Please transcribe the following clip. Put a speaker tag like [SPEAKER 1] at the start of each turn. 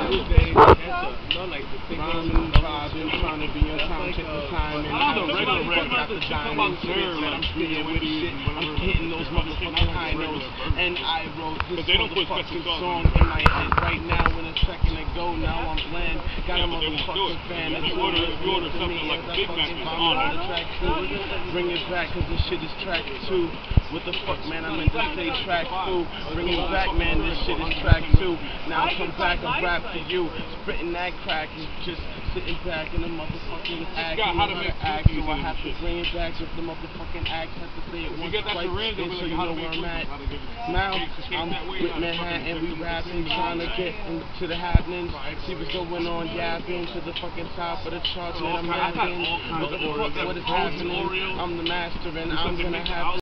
[SPEAKER 1] Rhyming, vibing, trying to be on time, check the time, and I don't got the diamond spirit that I'm spitting with shit. I'm hitting those motherfucking high notes, and I wrote this motherfucking song in my head right now. When a second ago, now I'm bland. Got a motherfucking fan that's order something like a big Mac on the track too. Bring it back, cause this shit is track 2. What the fuck, man? I meant to say track 2. Bring it back, man. This shit is track 2. Now come back and rap for you. Spitting that crack and just sitting back in the motherfucking act. So I have to bring it back if the motherfucking act has to say it once twice, so you know where I'm at. Now I'm with Manhattan, we rapping, trying to get into the happenings. See what's going on, yapping to the fucking top of the charts, man. I'm rapping. What is happening? I'm the master, and I'm gonna have